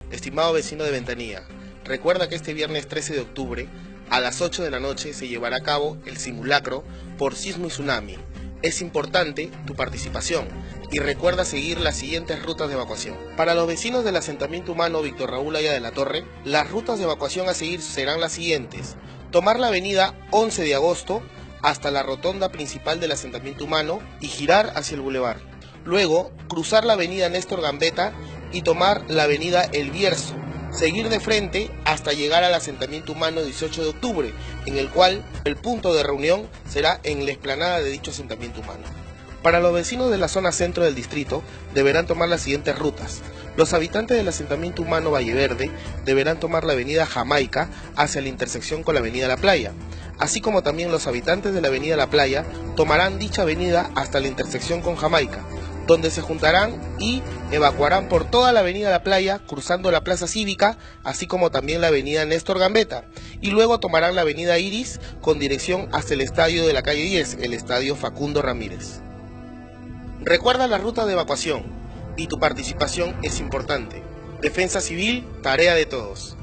Estimado vecino de Ventanilla, recuerda que este viernes 13 de octubre, a las 8 de la noche, se llevará a cabo el simulacro por sismo y tsunami. Es importante tu participación y recuerda seguir las siguientes rutas de evacuación. Para los vecinos del asentamiento humano Víctor Raúl Aya de la Torre, las rutas de evacuación a seguir serán las siguientes: tomar la avenida 11 de agosto hasta la rotonda principal del asentamiento humano y girar hacia el bulevar. Luego, cruzar la avenida Néstor Gambetta y tomar la avenida El Bierzo. Seguir de frente hasta llegar al asentamiento humano 18 de octubre, en el cual el punto de reunión será en la explanada de dicho asentamiento humano. Para los vecinos de la zona centro del distrito, deberán tomar las siguientes rutas. Los habitantes del asentamiento humano Valle Verde deberán tomar la avenida Jamaica hacia la intersección con la avenida La Playa, así como también los habitantes de la avenida La Playa tomarán dicha avenida hasta la intersección con Jamaica, donde se juntarán y evacuarán por toda la avenida La Playa, cruzando la plaza cívica, así como también la avenida Néstor Gambetta, y luego tomarán la avenida Iris con dirección hasta el estadio de la calle 10, el estadio Facundo Ramírez. Recuerda la ruta de evacuación y tu participación es importante. Defensa civil, tarea de todos.